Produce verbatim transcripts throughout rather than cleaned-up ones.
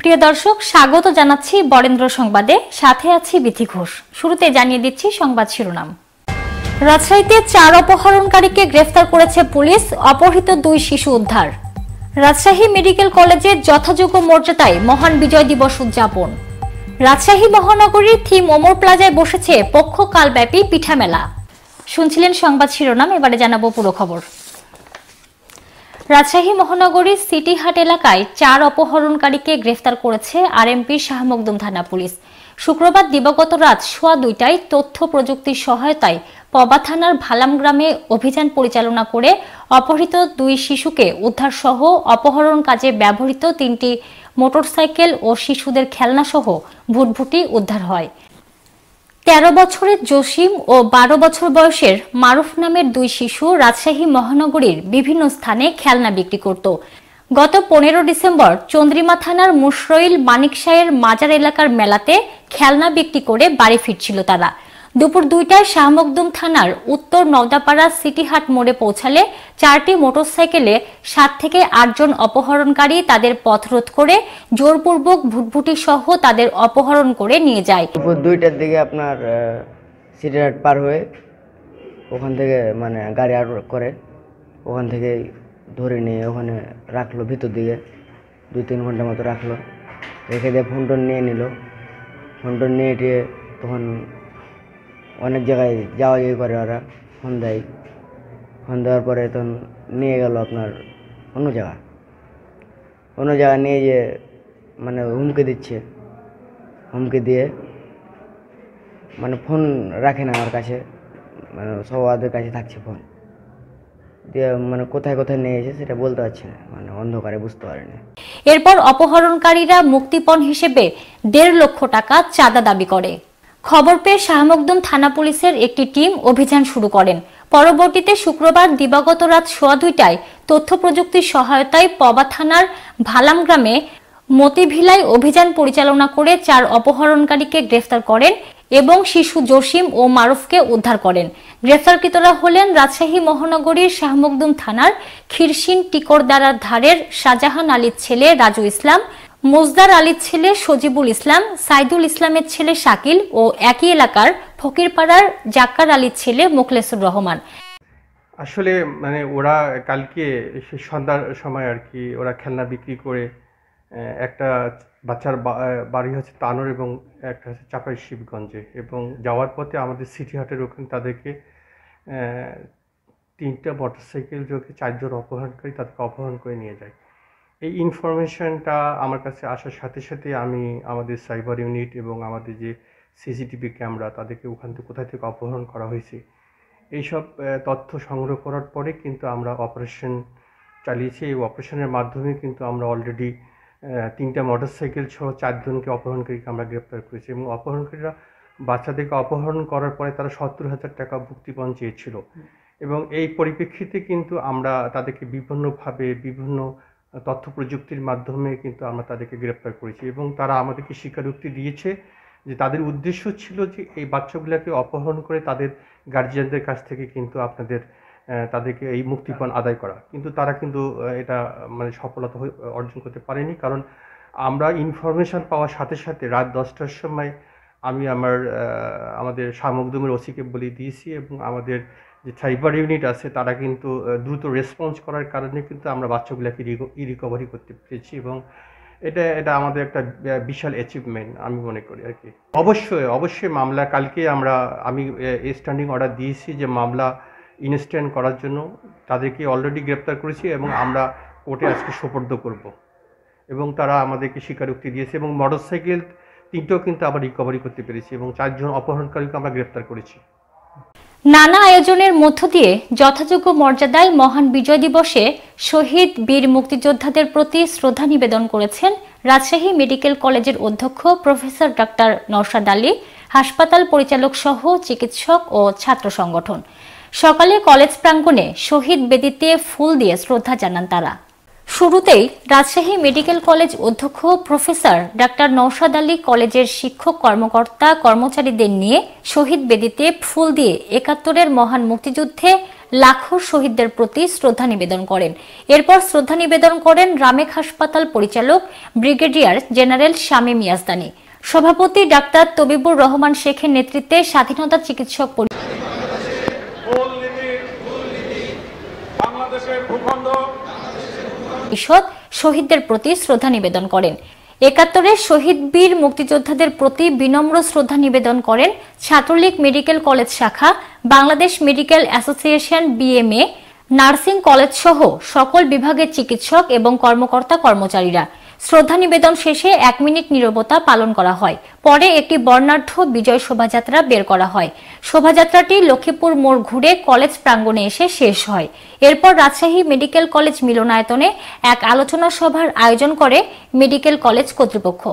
প্রিয় দর্শক, স্বাগত জানাচ্ছি বরেন্দ্র সংবাদে, সাথে আছি বিথি ঘোষ। শুরুতে জানিয়ে দিচ্ছি সংবাদ শিরোনাম। রাজশাহীতে চার অপহরণকারীকে গ্রেফতার করেছে পুলিশ, অপহৃত দুই শিশু উদ্ধার। রাজশাহী মেডিকেল কলেজে যথাযোগ্য মর্যাদায় মহান বিজয় দিবস উদযাপন। রাজশাহী মহানগরীর থিম ওমর প্লাজায় বসেছে পক্ষকালব্যাপী পিঠা মেলা। শুনছিলেন সংবাদ শিরোনাম, এবারে জানাবো পুরো খবর। রাজশাহী মহানগরীর সিটি হাট এলাকায় চার অপহরণকারীকে গ্রেফতার করেছে আরএমপি শাহমখদুম থানা পুলিশ। শুক্রবার দিবাগত রাত সোয়া দুইটায় তথ্য প্রযুক্তির সহায়তায় পবা থানার ভালাম গ্রামে অভিযান পরিচালনা করে অপহৃত দুই শিশুকে উদ্ধার সহ অপহরণ কাজে ব্যবহৃত তিনটি মোটরসাইকেল ও শিশুদের খেলনা সহ ভুটভুটি উদ্ধার হয়। তেরো বছরের জসিম ও বারো বছর বয়সের মারুফ নামের দুই শিশু রাজশাহী মহানগরীর বিভিন্ন স্থানে খেলনা বিক্রি করত। গত পনেরো ডিসেম্বর চন্দ্রিমা থানার শরইল মানিকশাহের মাজার এলাকার মেলাতে খেলনা বিক্রি করে বাড়ি ফিরছিল তারা। দুপুর দুইটায় শাহমখদুম থানার উত্তর নওদাপাড়া সিটি হাট মোড়ে পৌঁছালে চারটি মোটরসাইকেলে সাত থেকে আটজন অপহরণকারী তাদের পথরোধ করে জোরপূর্বক ভুটভুটি সহ তাদের অপহরণ করে নিয়ে যায়। দুপুর দুইটার দিকে আপনার সিটি হাট পার হয়ে ওখান থেকে মানে গাড়ি আটক করে ওখান থেকে ধরে নিয়ে ওখানে রাখলো, ভিতর দিকে দুই তিন ঘন্টার মতো রাখলো, রেখে দিয়ে ফোন টোন নিয়ে নিল। ফোন টোন নিয়ে টিয়ে তখন অনেক জায়গায় যাওয়া যাওয়ি করে ওরা, ফোন দেয়। ফোন দেওয়ার পরে তখন নিয়ে গেল আপনার অন্য জায়গা অন্য জায়গা নিয়ে যে মানে হুমকি দিচ্ছে, হুমকি দিয়ে মানে ফোন রাখে না আমার কাছে, মানে সবাদের কাছে থাকছে ফোন দিয়ে, মানে কোথায় কোথায় নিয়ে এসে সেটা বলতে পারছে না, মানে অন্ধকারে বুঝতে পারেনি। এরপর অপহরণকারীরা মুক্তিপণ হিসেবে দেড় লক্ষ টাকা চাঁদা দাবি করে। খবর পেয়ে শাহমখদুম থানা পুলিশের একটি টিম অভিযান শুরু করেন। পরবর্তীতে শুক্রবার দিবাগত রাত সোয়া দুইটায় তথ্য প্রযুক্তির সহায়তায় পবা থানার ভালাম গ্রামে মতিভিলায় অভিযান পরিচালনা করে চার অপহরণকারীকে গ্রেফতার করেন এবং শিশু জসিম ও মারুফকে উদ্ধার করেন। গ্রেফতারকৃতরা হলেন রাজশাহী মহানগরীর শাহমখদুম থানার খিরসিন টিকরদারার ধারের শাহজাহান আলীর ছেলে রাজু ইসলাম, মোজদার আলীর ছেলে সজিবুল ইসলাম, সাইদুল ইসলামের ছেলে শাকিল ও একই এলাকার ফকিরপাড়ার জাক্কার আলীর ছেলে মোখলেসুর রহমান। আসলে মানে ওরা কালকে সন্ধ্যার সময় আর কি ওরা খেলনা বিক্রি করে, একটা বাচ্চার বাড়ি হচ্ছে তানোর এবং একটা হচ্ছে চাপাই শিবগঞ্জে, এবং যাওয়ার পথে আমাদের সিটি হাটের ওখানে তাদেরকে তিনটা মোটরসাইকেল যোগে চারজন অপহরণকারী তাদেরকে অপহরণ করে নিয়ে যায়। এই ইনফরমেশনটা আমার কাছে আসার সাথে সাথে আমি আমাদের সাইবার ইউনিট এবং আমাদের যে সিসিটিভি ক্যামেরা তাদেরকে ওখান থেকে কোথায় থেকে অপহরণ করা হয়েছে এইসব তথ্য সংগ্রহ করার পরে কিন্তু আমরা অপারেশন চালিয়েছি। এই অপারেশনের মাধ্যমে কিন্তু আমরা অলরেডি তিনটা মোটরসাইকেল সহ চারজনকে অপহরণকারীকে আমরা গ্রেপ্তার করেছি, এবং অপহরণকারীরা বাচ্চাদেরকে অপহরণ করার পরে তারা সত্তর হাজার টাকা মুক্তিপণ চেয়েছিল, এবং এই পরিপ্রেক্ষিতে কিন্তু আমরা তাদেরকে বিভিন্নভাবে বিভিন্ন তথ্য প্রযুক্তির মাধ্যমে কিন্তু আমরা তাদেরকে গ্রেপ্তার করেছি, এবং তারা আমাদেরকে স্বীকারোক্তি দিয়েছে যে তাদের উদ্দেশ্য ছিল যে এই বাচ্চাগুলোকে অপহরণ করে তাদের গার্জিয়ানদের কাছ থেকে কিন্তু আপনাদের তাদেরকে এই মুক্তিপণ আদায় করা, কিন্তু তারা কিন্তু এটা মানে সফলতা অর্জন করতে পারেনি। কারণ আমরা ইনফরমেশন পাওয়ার সাথে সাথে রাত দশটার সময় আমি আমার আমাদের শাহমখদুমের ওসিকে বলে দিয়েছি, এবং আমাদের যে সাইবার ইউনিট আছে তারা কিন্তু দ্রুত রেসপন্স করার কারণে কিন্তু আমরা বাচ্চাগুলোকে রিকভারি করতে পেরেছি, এবং এটা এটা আমাদের একটা বিশাল অ্যাচিভমেন্ট আমি মনে করি আর কি। অবশ্যই অবশ্যই মামলা কালকে আমরা আমি স্ট্যান্ডিং অর্ডার দিয়েছি যে মামলা ইনস্ট্যান্ট করার জন্য, তাদেরকে অলরেডি গ্রেপ্তার করেছি এবং আমরা কোর্টে আজকে সোপর্দ করব, এবং তারা আমাদেরকে স্বীকারোক্তি দিয়েছে, এবং মোটরসাইকেল তিনটেও কিন্তু আবার রিকভারি করতে পেরেছি, এবং চারজন অপহরণকারীকে আমরা গ্রেপ্তার করেছি। নানা আয়োজনের মধ্য দিয়ে যথাযোগ্য মর্যাদায় মহান বিজয় দিবসে শহীদ বীর মুক্তিযোদ্ধাদের প্রতি শ্রদ্ধা নিবেদন করেছেন রাজশাহী মেডিকেল কলেজের অধ্যক্ষ প্রফেসর ডাক্তার নওশাদ আলী, হাসপাতাল পরিচালক সহ চিকিৎসক ও ছাত্র সংগঠন। সকালে কলেজ প্রাঙ্গণে শহীদ বেদিতে ফুল দিয়ে শ্রদ্ধা জানান তারা। শুরুতেই রাজশাহী মেডিকেল কলেজ অধ্যক্ষ প্রফেসর ডাক্তার নওশাদ আলী কলেজের শিক্ষক কর্মকর্তা কর্মচারীদের নিয়ে শহীদ বেদিতে ফুল দিয়ে একাত্তরের মহান মুক্তিযুদ্ধে লাখো শহীদদের প্রতি শ্রদ্ধা নিবেদন করেন। এরপর শ্রদ্ধা নিবেদন করেন রামেক হাসপাতাল পরিচালক ব্রিগেডিয়ার জেনারেল শামীম ইয়াজদানী। সভাপতি ডাক্তার তবিবুর রহমান শেখের নেতৃত্বে স্বাধীনতা চিকিৎসক পরিষদ শহীদদের প্রতি শ্রদ্ধা নিবেদন করেন। একাত্তরের শহীদ বীর মুক্তিযোদ্ধাদের প্রতি বিনম্র শ্রদ্ধা নিবেদন করেন ছাত্রলীগ মেডিকেল কলেজ শাখা, Bangladesh medical association, BMA, nursing college সহ সকল বিভাগের চিকিৎসক এবং কর্মকর্তা কর্মচারীরা। শ্রদ্ধা নিবেদন শেষে এক মিনিট নীরবতা পালন করা হয়। পরে একটি বর্ণাঢ্য বিজয় শোভাযাত্রা বের করা হয়। শোভাযাত্রাটি লক্ষ্মীপুর মোড় ঘুরে কলেজ প্রাঙ্গণে এসে শেষ হয়। এরপর রাজশাহী মেডিকেল কলেজ মিলনায়তনে এক আলোচনা সভার আয়োজন করে মেডিকেল কলেজ কর্তৃপক্ষ।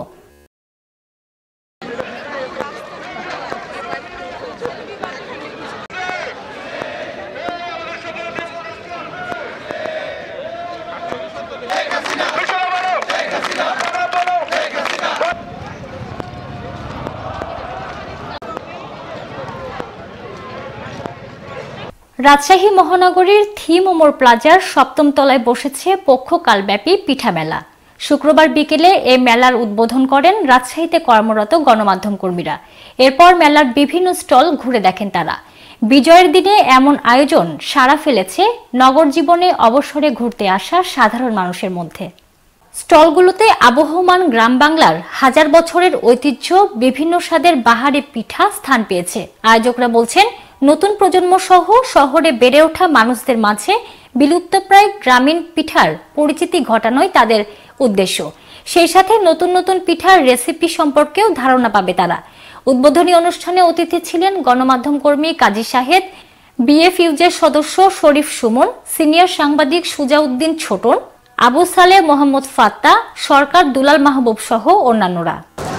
রাজশাহী মহানগরীর থিম ওমর প্লাজার সপ্তম তলায় বসেছে পক্ষকালব্যাপী পিঠা মেলা। শুক্রবার বিকেলে এ মেলার উদ্বোধন করেন রাজশাহীতে কর্মরত গণমাধ্যম কর্মীরা। এরপর মেলার বিভিন্ন স্টল ঘুরে দেখেন তারা। বিজয়ের দিনে এমন আয়োজন সাড়া ফেলেছে নগর জীবনে অবসরে ঘুরতে আসা সাধারণ মানুষের মধ্যে। স্টলগুলোতে আবহমান গ্রাম বাংলার হাজার বছরের ঐতিহ্য, বিভিন্ন স্বাদের বাহারি পিঠা স্থান পেয়েছে। আয়োজকরা বলছেন, নতুন প্রজন্ম সহ শহরে বেড়ে ওঠা মানুষদের মাঝে বিলুপ্তপ্রায় গ্রামীণ পিঠার পরিচিতি ঘটানোই তাদের উদ্দেশ্য। সেই সাথে নতুন নতুন পিঠার রেসিপি সম্পর্কেও ধারণা পাবে তারা। উদ্বোধনী অনুষ্ঠানে অতিথি ছিলেন গণমাধ্যম কর্মী কাজী শাহেদ, বিএফইউজের সদস্য শরীফ সুমন, সিনিয়র সাংবাদিক সুজাউদ্দিন ছোটন, আবু সালে মোহাম্মদ ফাত্তা, সরকার দুলাল মাহবুব সহ অন্যান্যরা।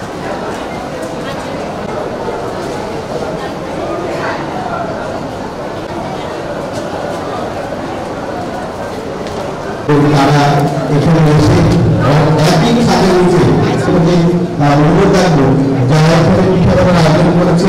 তারা এখানে এসে একই সাথে রয়েছে অনুরোধ রাখবো যারা এখানে পিঠা বানানোর আয়োজন করেছে।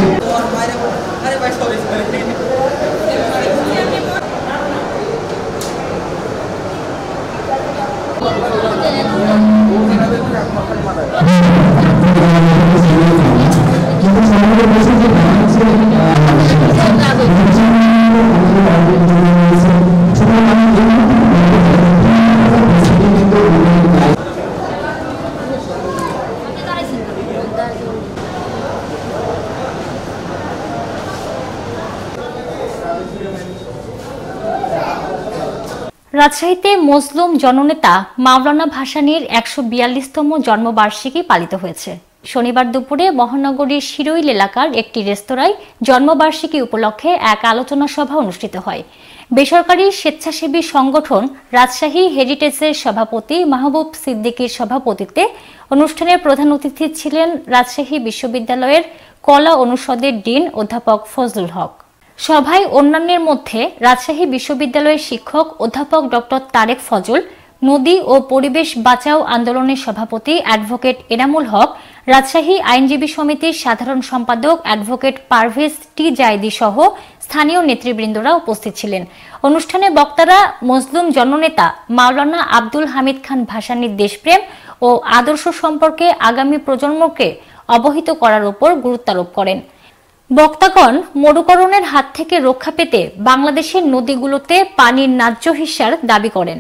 রাজশাহীতে মজলুম জননেতা মাওলানা ভাসানীর একশো বিয়াল্লিশতম জন্মবার্ষিকী পালিত হয়েছে। শনিবার দুপুরে মহানগরীর শরইল এলাকার একটি রেস্তোরাঁয় জন্মবার্ষিকী উপলক্ষে এক আলোচনা সভা অনুষ্ঠিত হয়। বেসরকারি স্বেচ্ছাসেবী সংগঠন রাজশাহী হেরিটেজের সভাপতি মাহবুব সিদ্দিকীর সভাপতিত্বে অনুষ্ঠানের প্রধান অতিথি ছিলেন রাজশাহী বিশ্ববিদ্যালয়ের কলা অনুষদের ডিন অধ্যাপক ফজলুল হক। সভায় অন্যান্যের মধ্যে রাজশাহী বিশ্ববিদ্যালয়ের শিক্ষক অধ্যাপক ডক্টর তারেক ফজল, নদী ও পরিবেশ বাঁচাও আন্দোলনের সভাপতি অ্যাডভোকেট এনামুল হক, রাজশাহী আইনজীবী সমিতির সাধারণ সম্পাদক অ্যাডভোকেট পারভেজ টি জায়দি সহ স্থানীয় নেতৃবৃন্দরা উপস্থিত ছিলেন। অনুষ্ঠানে বক্তারা মজলুম জননেতা মাওলানা আব্দুল হামিদ খান ভাসানীর দেশপ্রেম ও আদর্শ সম্পর্কে আগামী প্রজন্মকে অবহিত করার উপর গুরুত্বারোপ করেন। বক্তাগণ মরুকরণের হাত থেকে রক্ষা পেতে বাংলাদেশের নদীগুলোতে পানির ন্যায্য হিস্যার দাবি করেন।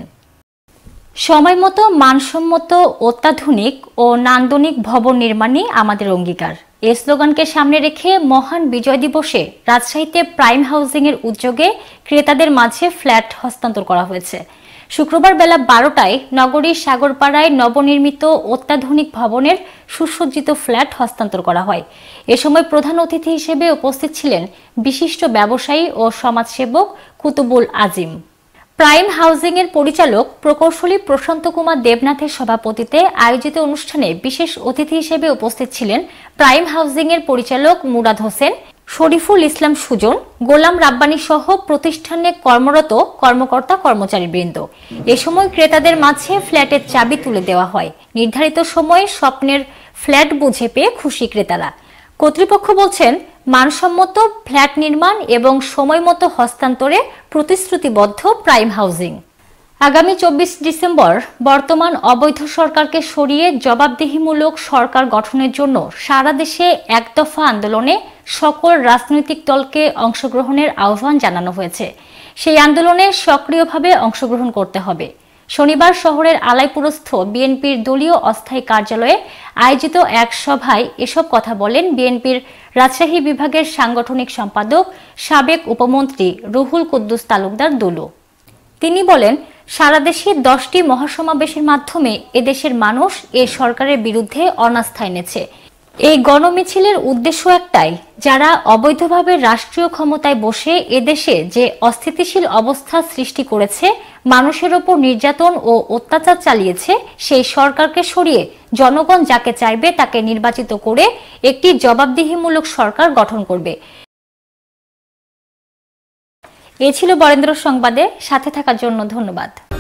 সময়মতো মানসম্মত অত্যাধুনিক ও নান্দনিক ভবন নির্মাণই আমাদের অঙ্গীকার। এই স্লোগানকে সামনে রেখে মহান বিজয় দিবসে রাজশাহীতে প্রাইম হাউজিং এর উদ্যোগে ক্রেতাদের মাঝে ফ্ল্যাট হস্তান্তর করা হয়েছে। শুক্রবার বেলা বারোটায় নগরীর সাগরপাড়ায় নবনির্মিত অত্যাধুনিক ভবনের সুসজ্জিত ফ্ল্যাট হস্তান্তর করা হয়। এ সময় প্রধান অতিথি হিসেবে উপস্থিত ছিলেন বিশিষ্ট ব্যবসায়ী ও সমাজসেবক কুতুবুল আজিম। প্রাইম হাউজিং এর পরিচালক প্রকৌশলী প্রশান্ত কুমার দেবনাথের সভাপতিত্বে আয়োজিত অনুষ্ঠানে বিশেষ অতিথি হিসেবে উপস্থিত ছিলেন প্রাইম হাউজিং এর পরিচালক মুরাদ হোসেন, শরীফুল ইসলাম সুজন, গোলাম রাব্বানী সহ প্রতিষ্ঠানে কর্মরত কর্মকর্তা কর্মচারীবৃন্দ। এ সময় ক্রেতাদের মাঝে ফ্ল্যাটের চাবি তুলে দেওয়া হয়। নির্ধারিত সময়ে স্বপ্নের ফ্ল্যাট বুঝে পেয়ে খুশি ক্রেতারা। কর্তৃপক্ষ বলছেন, মানসম্মত ফ্ল্যাট নির্মাণ এবং সময়মতো হস্তান্তরে প্রতিশ্রুতিবদ্ধ প্রাইম হাউজিং। আগামী চব্বিশ ডিসেম্বর বর্তমান অবৈধ সরকারকে সরিয়ে জবাবদিহিমূলক সরকার গঠনের জন্য সারা দেশে একদফা আন্দোলনে সকল রাজনৈতিক দলকে অংশগ্রহণের আহ্বান জানানো হয়েছে। সেই আন্দোলনে সক্রিয়ভাবে অংশগ্রহণ করতে হবে। শনিবার শহরের আলাইপুরস্থ বিএনপির দলীয় অস্থায়ী কার্যালয়ে আয়োজিত এক সভায় এসব কথা বলেন বিএনপির রাজশাহী বিভাগের সাংগঠনিক সম্পাদক সাবেক উপমন্ত্রী রুহুল কুদ্দুস তালুকদার দুলু। তিনি বলেন, সারা দেশে দশটি মহাসমাবেশের মাধ্যমে এদেশের মানুষ এ সরকারের বিরুদ্ধে অনাস্থা এনেছে। এই গণমিছিলের উদ্দেশ্য একটাই, যারা অবৈধভাবে রাষ্ট্রীয় ক্ষমতায় বসে এদেশে যে অস্থিতিশীল অবস্থা সৃষ্টি করেছে, মানুষের ওপর নির্যাতন ও অত্যাচার চালিয়েছে, সেই সরকারকে সরিয়ে জনগণ যাকে চাইবে তাকে নির্বাচিত করে একটি জবাবদিহিমূলক সরকার গঠন করবে। এ ছিল বরেন্দ্র সংবাদে, সাথে থাকার জন্য ধন্যবাদ।